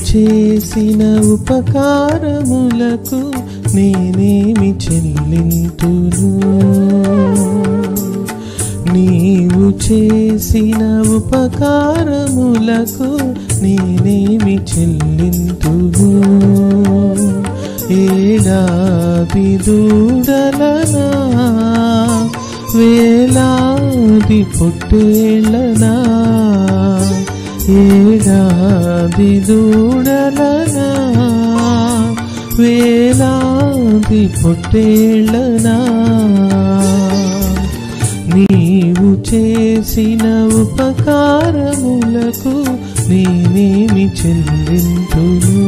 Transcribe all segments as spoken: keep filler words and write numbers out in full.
చేసిన ఉపకారములకు నేనేమి చెల్లింతును నీవు చేసిన ఉపకారములకు నేనేమి చెల్లింతును ఏడాది దూడలనా వేలాది పొట్టేళ్ళనా ఏడాది దూడలనా వేలాది పొట్టేళ్ళనా నీవు చేసిన ఉపకారములకు నేనేమి చెల్లింతును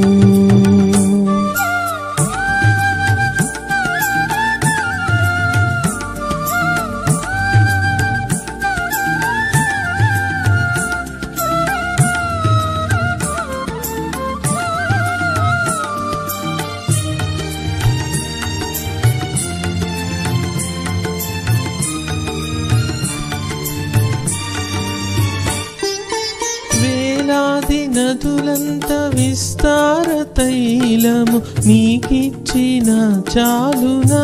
వేలాది నదులంత విస్తార తైలము నీకిచ్చిన చాలునా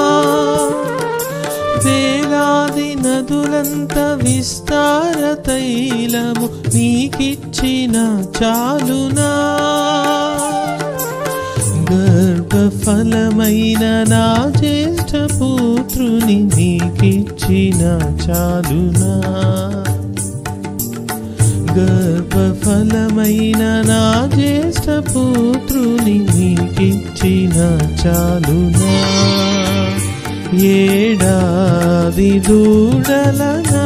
వేలాది నదులంత విస్తార తైలము నీకిచ్చిన చాలునా గర్భఫలమైన నా జ్యేష్ఠ పుత్రుని నీకిచ్చిన చాలునా గర్భఫలమైన నా జ్యేష్ఠ పుత్రుని నీకిచ్చిన చాలునా ఏడాది దూడలనా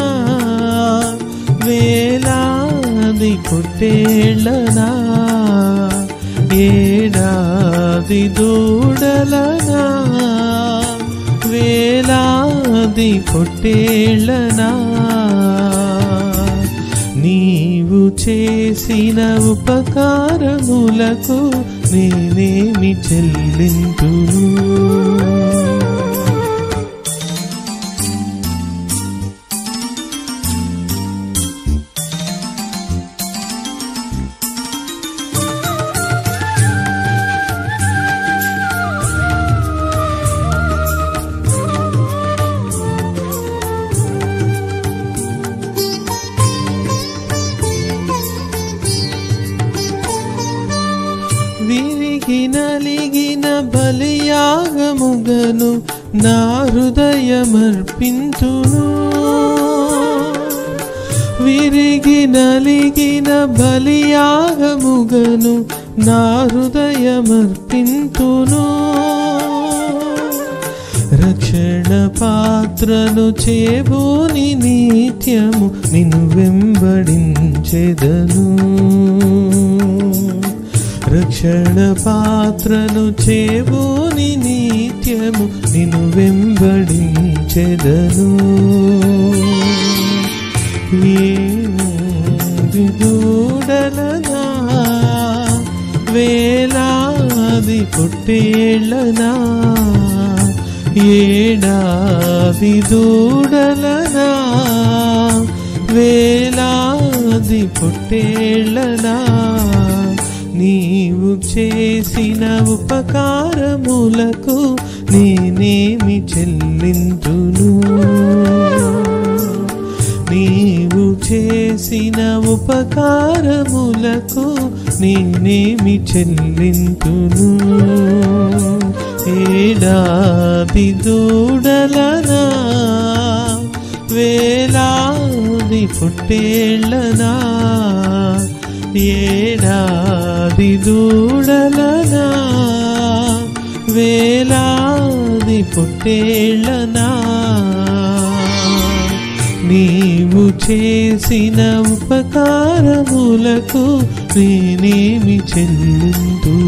వేలాది పొట్టేళ్ళనా ఏడాది దూడలనా వేలాది పొట్టేళ్ళనా నీవు చేసిన ఉపకారములకు నేనేమి చెల్లింతును విరిగి నలిగిన బలియాగముగను నా హృదయమర్పింతును విరిగి నలిగిన బలియాగముగను నా హృదయమర్పింతును రక్షణ పాత్రను చేబూని నిత్యము నిన్ను వెంబడించెదను రక్షణ పాత్రను చేబూని నిత్యము నిన్ను వెంబడించెదను ఏడాది దూడలనా వేలాది పొట్టేళ్ళనా ఏడాది దూడలనా వేలాది పొట్టేళ్ళనా నీవు చేసిన ఉపకారములకు నేనేమి చెల్లింతును నీవు చేసిన ఉపకారములకు నేనేమి చెల్లింతును ఏడాది దూడలనా వేలాది పొట్టేళ్ళనా ఏడాది దూడలనా వేలాది పొట్టేళ్ళనా నీవు చేసిన ఉపకారములకు నేనేమి చెల్లింతును